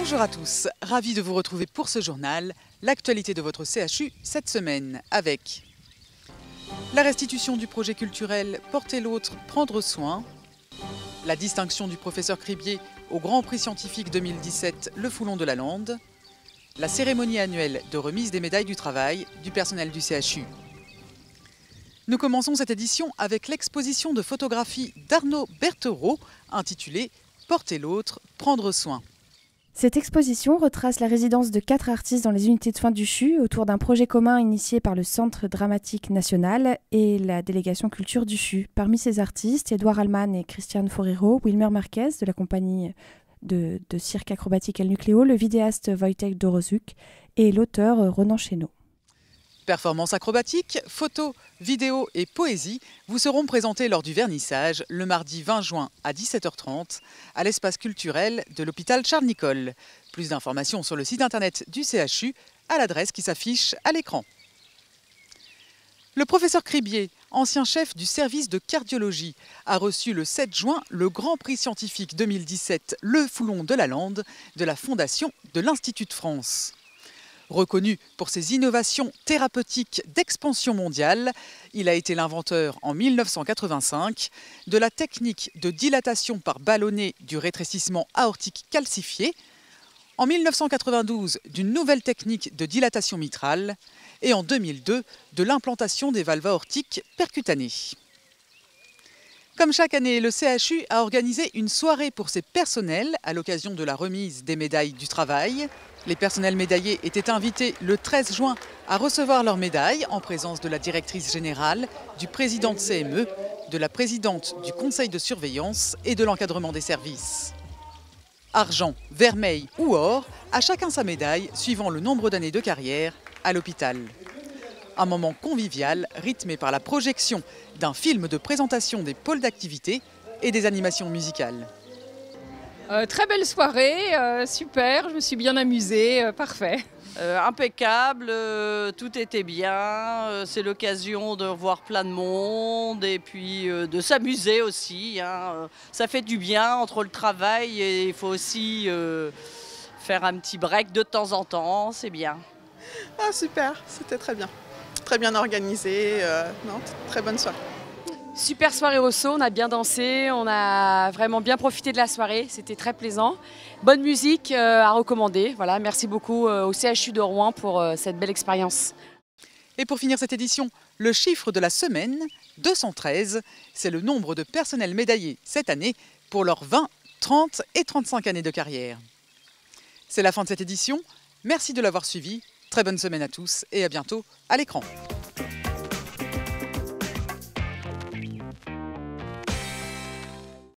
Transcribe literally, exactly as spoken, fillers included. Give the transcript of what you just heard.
Bonjour à tous, ravi de vous retrouver pour ce journal, l'actualité de votre C H U cette semaine avec la restitution du projet culturel Porter l'autre, prendre soin, la distinction du professeur Cribier au Grand Prix scientifique deux mille dix-sept Le Foulon de la Lande, la cérémonie annuelle de remise des médailles du travail du personnel du C H U. Nous commençons cette édition avec l'exposition de photographie d'Arnaud Berthereau intitulée Porter l'autre, prendre soin. Cette exposition retrace la résidence de quatre artistes dans les unités de soins du C H U autour d'un projet commun initié par le Centre dramatique national et la délégation culture du C H U. Parmi ces artistes, Édouard Allman et Christiane Forero, Wilmer Marquez de la compagnie de, de cirque acrobatique El Nucléo, le vidéaste Wojtek Dorozuk et l'auteur Ronan Chénaud. Performances acrobatiques, photos, vidéos et poésie vous seront présentées lors du vernissage le mardi vingt juin à dix-sept heures trente à l'espace culturel de l'hôpital Charles-Nicolle. Plus d'informations sur le site internet du C H U à l'adresse qui s'affiche à l'écran. Le professeur Cribier, ancien chef du service de cardiologie, a reçu le sept juin le Grand Prix scientifique deux mille dix-sept Le Foulon de la Lande de la Fondation de l'Institut de France. Reconnu pour ses innovations thérapeutiques d'expansion mondiale, il a été l'inventeur en mille neuf cent quatre-vingt-cinq de la technique de dilatation par ballonnet du rétrécissement aortique calcifié, en mille neuf cent quatre-vingt-douze d'une nouvelle technique de dilatation mitrale et en deux mille deux de l'implantation des valves aortiques percutanées. Comme chaque année, le C H U a organisé une soirée pour ses personnels à l'occasion de la remise des médailles du travail. Les personnels médaillés étaient invités le treize juin à recevoir leurs médailles en présence de la directrice générale, du président de C M E, de la présidente du conseil de surveillance et de l'encadrement des services. Argent, vermeil ou or, à chacun sa médaille suivant le nombre d'années de carrière à l'hôpital. Un moment convivial rythmé par la projection d'un film de présentation des pôles d'activité et des animations musicales. Euh, très belle soirée, euh, super, je me suis bien amusée, euh, parfait. Euh, impeccable, euh, tout était bien, euh, c'est l'occasion de voir plein de monde et puis euh, de s'amuser aussi. Hein. Ça fait du bien entre le travail et il faut aussi euh, faire un petit break de temps en temps, c'est bien. Ah super, c'était très bien, très bien organisé, euh, non, très bonne soirée. Super soirée au saut, on a bien dansé, on a vraiment bien profité de la soirée, c'était très plaisant. Bonne musique euh, à recommander. Voilà, merci beaucoup euh, au C H U de Rouen pour euh, cette belle expérience. Et pour finir cette édition, le chiffre de la semaine, deux cent treize, c'est le nombre de personnels médaillés cette année pour leurs vingt, trente et trente-cinq années de carrière. C'est la fin de cette édition, merci de l'avoir suivi, très bonne semaine à tous et à bientôt à l'écran.